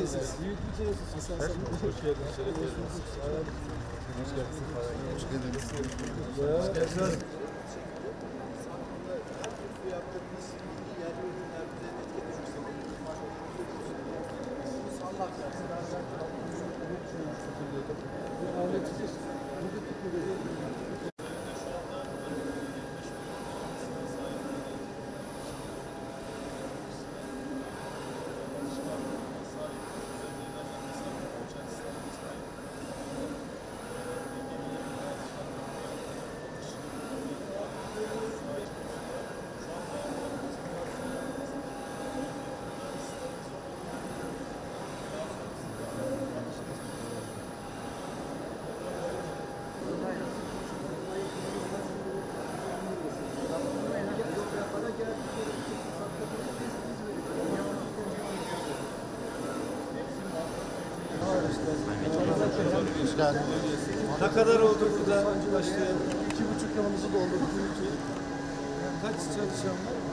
nasılsınız? İyi bir nasılsınız? Hoş geldiniz. Şeref verdiniz. Hoş geldiniz. Hoş geldiniz. Ne kadar oldu burada başlayalım? 2,5 yılımızı doldurduk. Kaç çalışan var?